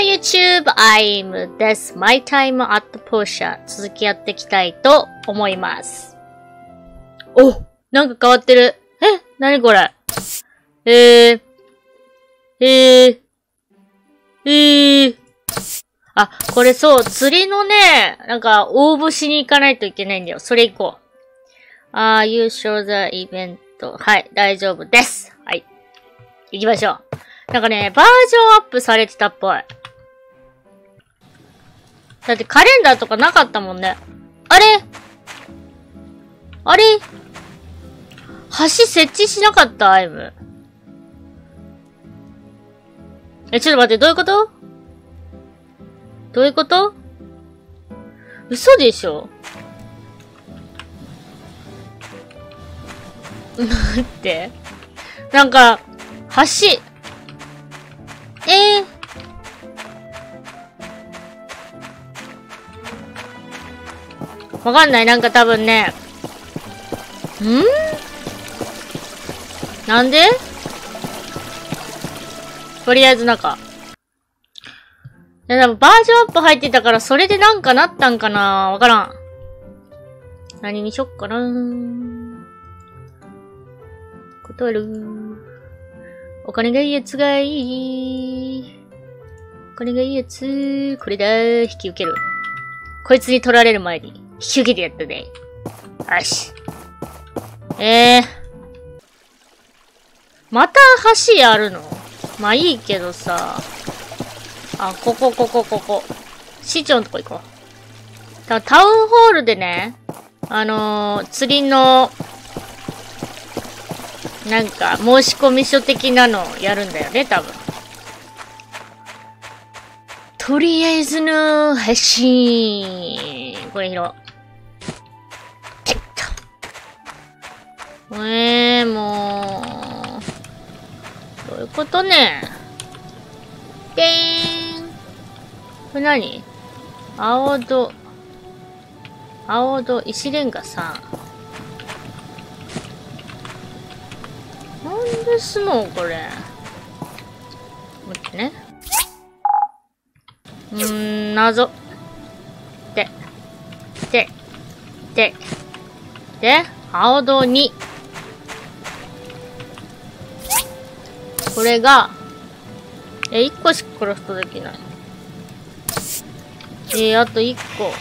YouTube! I'm this my time at Porsche 続きやっていきたいと思います。お、なんか変わってる。なにこれ。あ、これそう、釣りのね、なんか応募しに行かないといけないんだよ。それ行こう。優勝the event。はい、大丈夫です。はい。行きましょう。なんかね、バージョンアップされてたっぽい。だってカレンダーとかなかったもんね。あれ橋設置しなかったアイム。ちょっと待って、どういうこと嘘でしょ待って。なんか、橋。わかんない。なんか多分ね。なんでとりあえずなんか。いや、でもバージョンアップ入ってたから、それでなんかなったんかなわからん。何にしよっかな断る。お金がいいやつがいい。お金がいいやつ。これだ。引き受ける。こいつに取られる前に、引き受けてやったね。よし。また橋やるの？まあいいけどさ。あ、ここ。市長のとこ行こう。タウンホールでね、釣りの、なんか、申し込み書的なのやるんだよね、多分。とりあえずの配信。これ拾おう。てっと。もう。どういうことね。でーん。これ何？青戸、石レンガさん。なんですのこれ。待ってね。謎。で、青戸2。これが、1個しかクラフトできない。あと1個。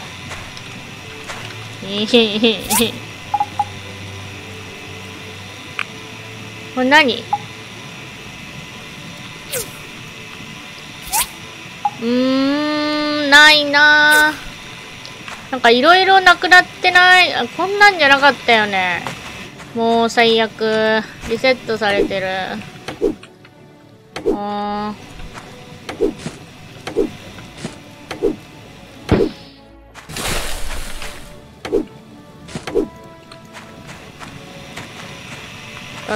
これ何？ないなぁ。なんかいろいろなくなってない。こんなんじゃなかったよね。もう最悪。リセットされてる。だって、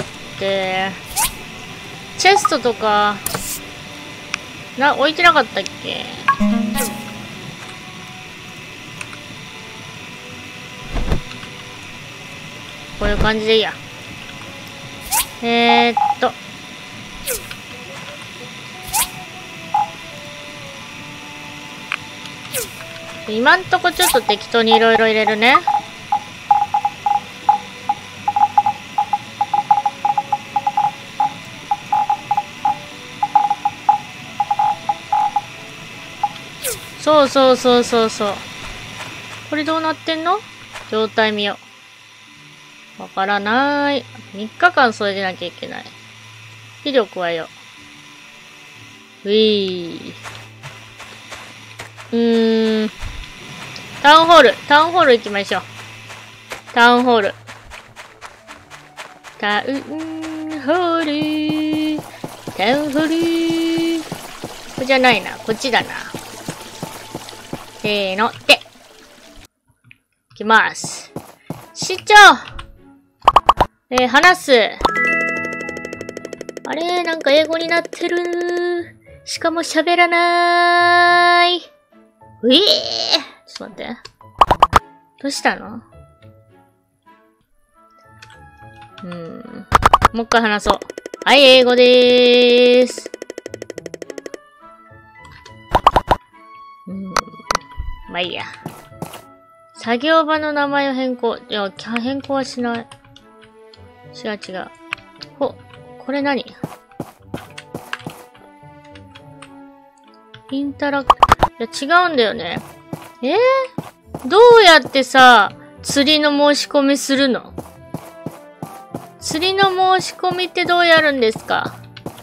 チェストとか、置いてなかったっけ？こういう感じでいいや。今んとこちょっと適当にいろいろ入れるね。そう。これどうなってんの？状態見よう。わからない。3日間それでなきゃいけない。肥料加えよう。タウンホール行きましょう。タウンホール。これじゃないな。こっちだな。せーの、で。いきます。市長！話す。あれなんか英語になってる。しかも喋らない。ちょっと待って。どうしたの？もう一回話そう。はい、英語でーす。 まあいいや。作業場の名前を変更。いや、変更はしない。違う違う。これ何？インタラク、いや違うんだよね。どうやってさ、釣りの申し込みするの？釣りの申し込みってどうやるんですか？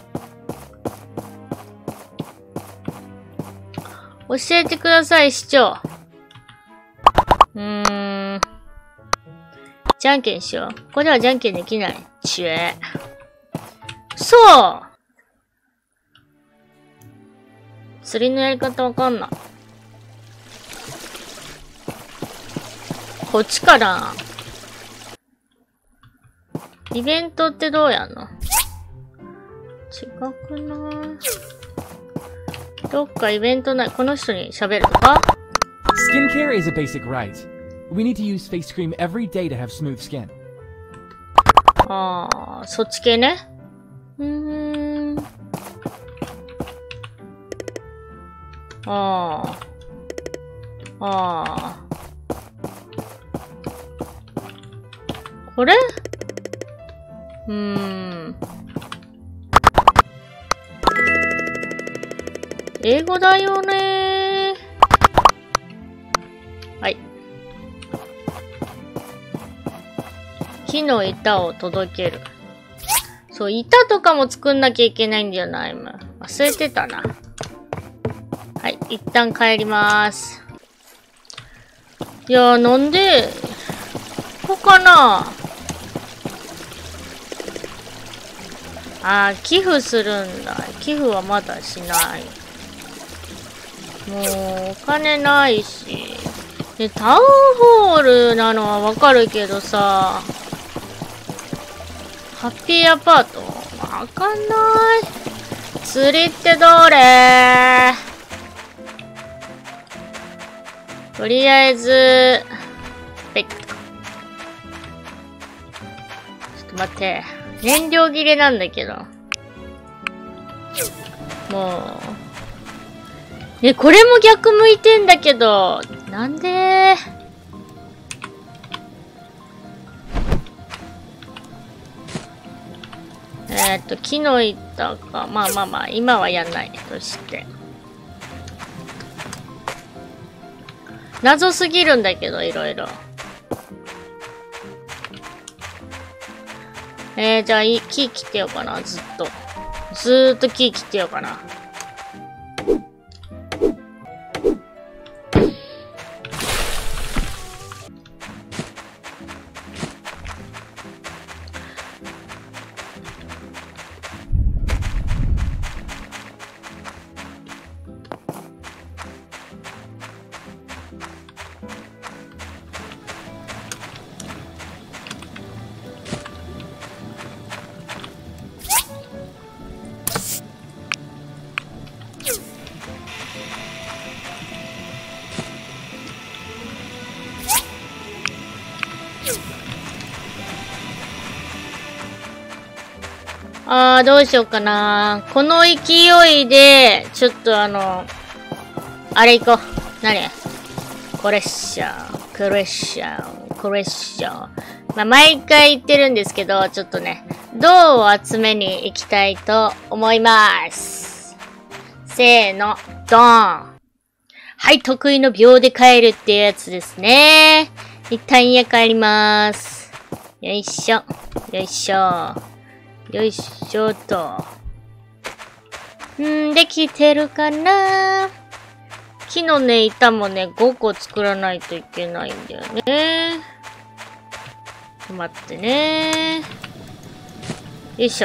教えてください、市長。じゃんけんしよう。ここではじゃんけんできない。そう！釣りのやり方わかんない。こっちかな？イベントってどうやんの？違くない？どっかイベントない。この人に喋るとか？ Skincare is a basic right. We need to use face cream every day to have smooth skin. そっち系ね。これ？英語だよねー。はい。木の板を届ける。そう、板とかも作んなきゃいけないんだよな、今。忘れてたな。はい、一旦帰りまーす。いやー、なんで、ここかな？寄付するんだ。寄付はまだしない。もう、お金ないし。で、タウンホールなのはわかるけどさ、ハッピーアパートわかんない。釣りってどれ？とりあえず、ちょっと待って。燃料切れなんだけど。もう。ね、これも逆向いてんだけど。なんで？木の板か。まあ、今はやんないとして。謎すぎるんだけど、いろいろ。じゃあ、木切ってようかな、ずっと。ずーっと木切ってようかな。どうしようかな。この勢いで、ちょっとあれ行こう。何？クレッシャー。まあ、毎回言ってるんですけど、ちょっとね、銅を集めに行きたいと思います。せーの、ドーン。はい、得意の秒で帰るっていうやつですね。一旦家帰ります。よいしょ。よいしょと。できてるかな？木のね、板もね、5個作らないといけないんだよね。待ってね。よいしょ。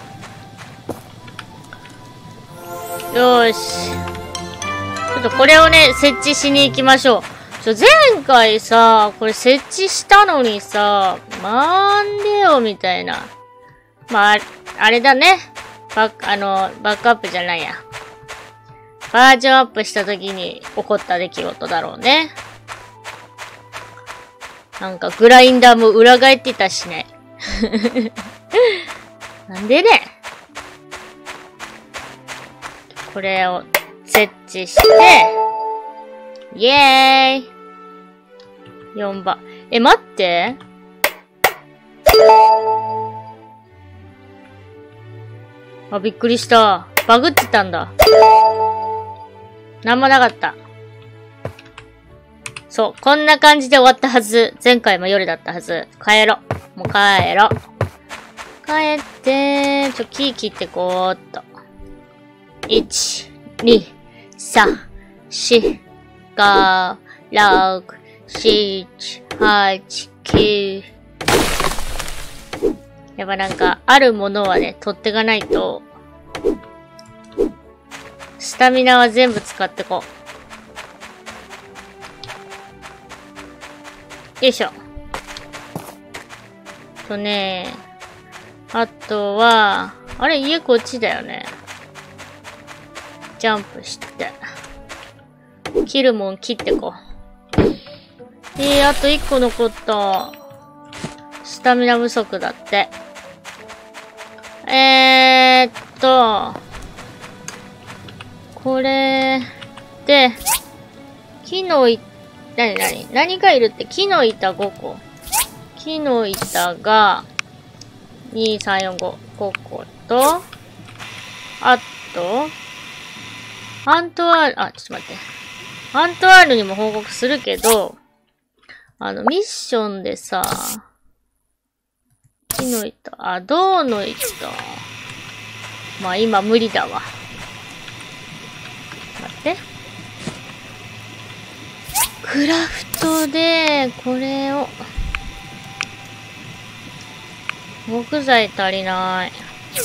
よーし。ちょっとこれをね、設置しに行きましょう。前回さ、これ設置したのにさ、なんでよ、みたいな。まあ、あれだね。バックアップじゃないや。バージョンアップした時に起こった出来事だろうね。なんかグラインダーも裏返ってたしね。なんでね。これを設置して、 イェーイ !4 番。待って。あ、びっくりした。バグってたんだ。なんもなかった。そう、こんな感じで終わったはず。前回も夜だったはず。帰ろ。もう帰ろ。帰って、キー切ってこーっと。1、2、3、4、5、6、7、8、9。やっぱなんか、あるものはね、取ってかないと、スタミナは全部使ってこう。よいしょ。あとは、あれ、家こっちだよね。ジャンプして。切るもん切ってこう。あと1個残った。スタミナ不足だって。これで、木の板、何がいるって木の板5個。木の板が、2、3、4、5、5個と、あと、アントワール、ちょっと待って。アントワールにも報告するけど、ミッションでさ、木の板、銅の板。まあ今無理だわ。待って。クラフトで、これを。木材足りない。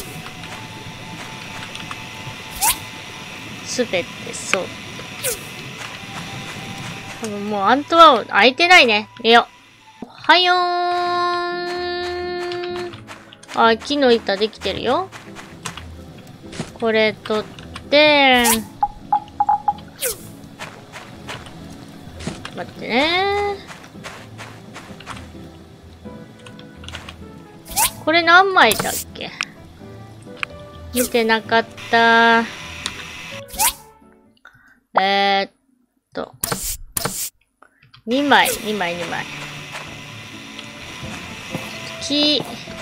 すべてそう。多分もうアントワール空いてないね。寝よう。はよーん。木の板できてるよ。これ取って、待ってね。これ何枚だっけ？見てなかった。2枚。木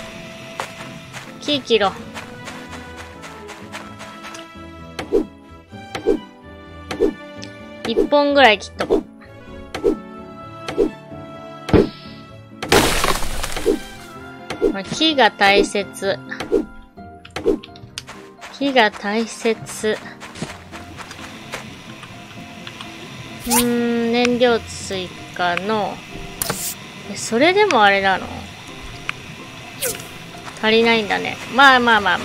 切ろう。1本ぐらい切っとこう。木が大切。燃料追加の。それでもあれなの？足りないんだね。まあ。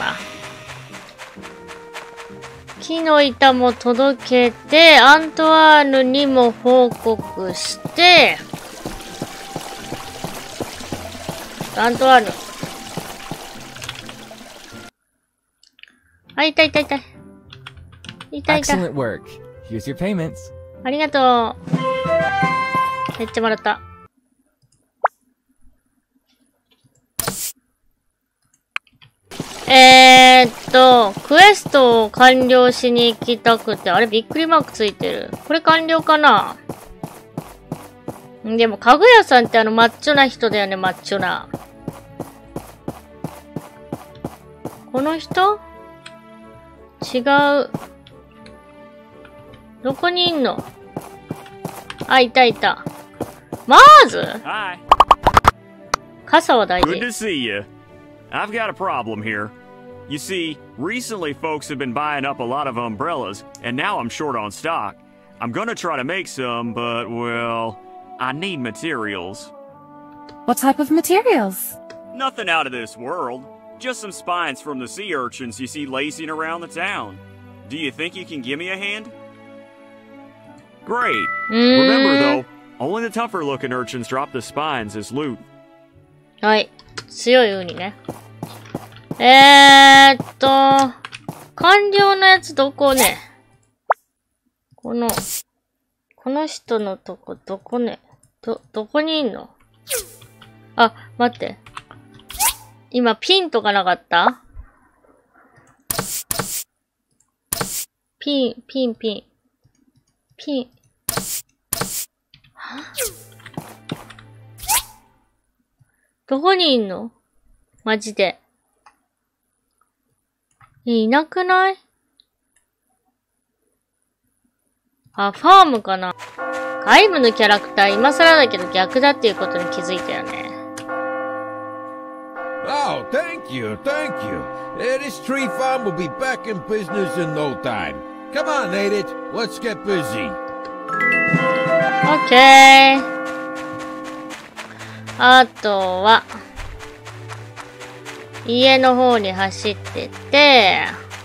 木の板も届けて、アントワールにも報告して、アントワール。痛い。 Excellent work. Here's your payments. ありがとう。めっちゃもらった。クエストを完了しに行きたくて、あれびっくりマークついてる。これ完了かな？でも、かぐやさんってマッチョな人だよね、マッチョな。この人？違う。どこにいんの？いた。マーズ？ Hi. 傘は大事。 Good to see you. I've got a problem here. You see, recently folks have been buying up a lot of umbrellas, and now I'm short on stock. I'm gonna try to make some, but, well, I need materials. What type of materials? Nothing out of this world. Just some spines from the sea urchins you see lacing around the town. Do you think you can give me a hand? Great. Remember, though, only the tougher looking urchins drop the spines as loot. はい。強いウニね。完了のやつどこね。この人のとこ、どこね。どこにいんの？待って。今、ピンとかなかった？ピン。 どこにいんの？マジで。いなくない？あ、ファームかな。外部のキャラクター今更だけど逆だっていうことに気づいたよね。 Oh, thank you, thank you. This tree farm will be back in business in no time. Come on, Edith, let's get busy. OK。あとは、家の方に走ってて、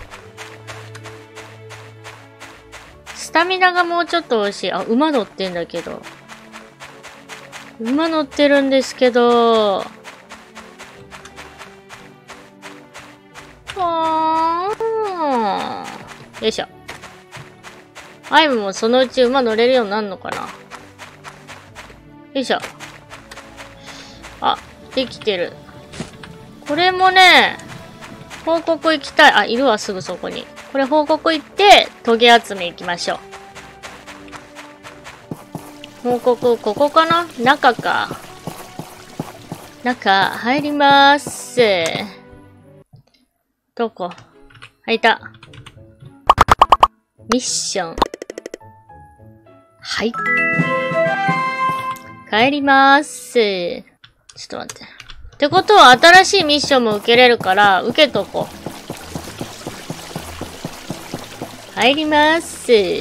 スタミナがもうちょっと欲しい。あ、馬乗ってんだけど。馬乗ってるんですけど、よいしょ。アイムもそのうち馬乗れるようになるのかな。よいしょ。あ、できてる。これもね、報告行きたい。あ、いるわ、すぐそこに。これ報告行って、トゲ集め行きましょう。報告、ここかな？中か。中、入りまーす。どこ？入った。ミッション。はい。帰りまーす。ちょっと待って。ってことは新しいミッションも受けれるから、受けとこう。入りまーす。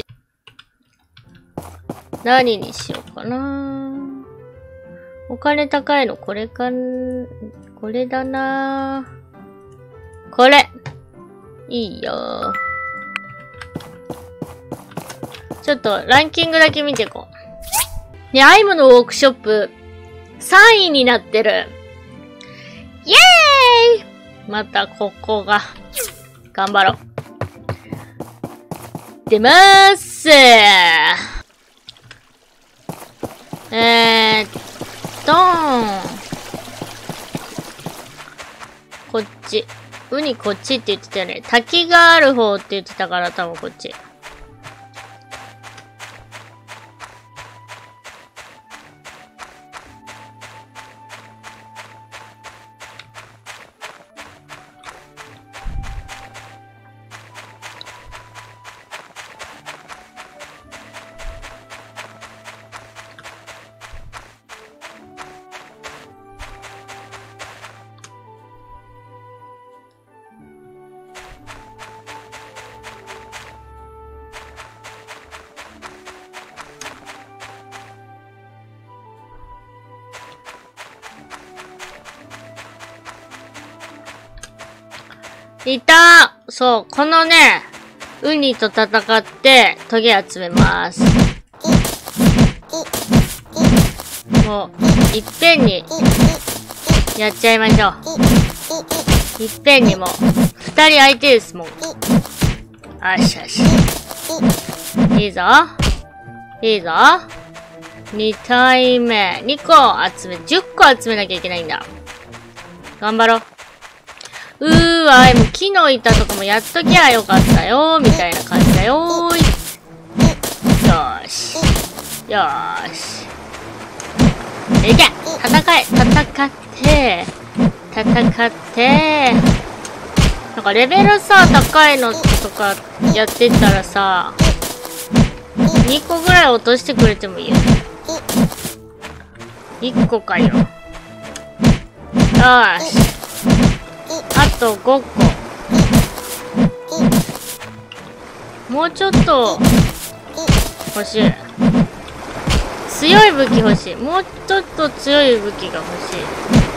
何にしようかな。お金高いのこれかん、これだな。これ。いいよ。ちょっとランキングだけ見ていこう。ね、アイムのウォークショップ、3位になってる。イエーイ！またここが、頑張ろう。出まーす。こっち。ウニこっちって言ってたよね。滝がある方って言ってたから多分こっち。いた！そう、このね、ウニと戦ってトゲ集めます。もう、いっぺんに、やっちゃいましょう。いっぺんにもう、二人相手ですもん。よしよし。いいぞ。いいぞ。二体目。2個集め、10個集めなきゃいけないんだ。頑張ろう。もう木の板とかもやっときゃよかったよ、みたいな感じだよーい。よーし。よーし。いけ！戦って。なんかレベルさ、高いのとかやってったらさ、2個ぐらい落としてくれてもいいよ。1個かよ。よーし。あと5個。もうちょっと欲しい。強い武器欲しい。もうちょっと強い武器が欲しい。よ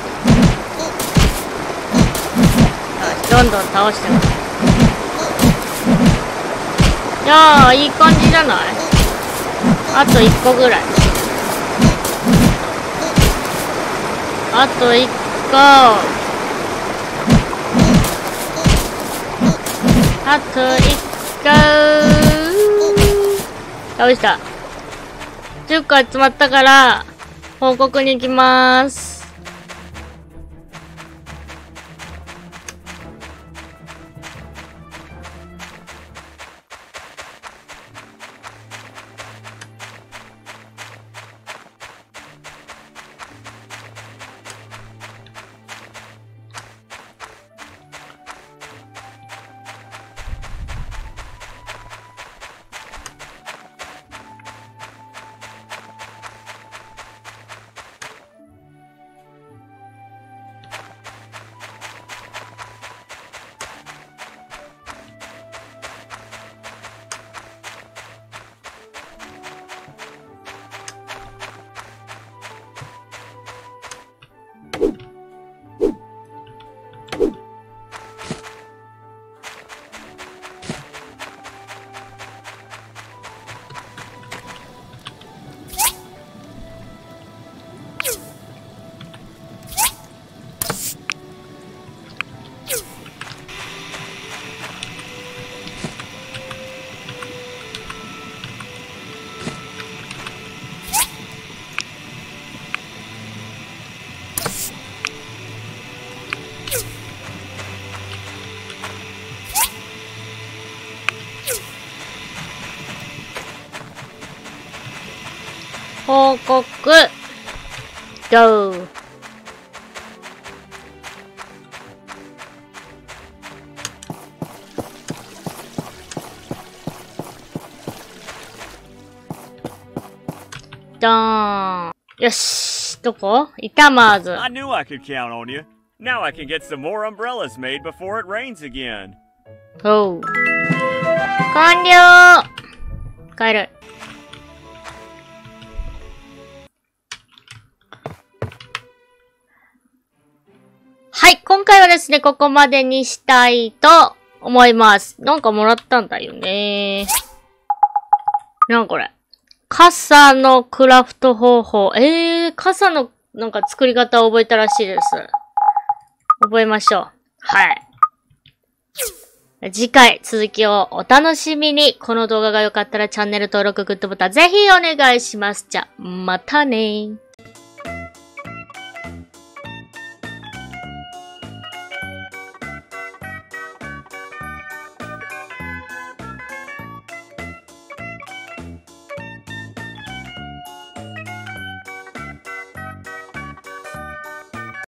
し、どんどん倒してます。いやー、いい感じじゃない？あと1個ぐらい。あと1個。あと1個。倒した。10個集まったから、報告に行きまーす。 報告。GO! ドーン。よし。どこ？板マーズ。 I knew I could count on you. Now I can get some more umbrellas made before it rains again. おう。完了。帰る。はい、今回はですね、ここまでにしたいと思います。なんかもらったんだよね。なんこれ。傘のクラフト方法。傘のなんか作り方を覚えたらしいです。覚えましょう。はい。次回続きをお楽しみに。この動画が良かったらチャンネル登録、グッドボタンぜひお願いします。じゃ、またねー。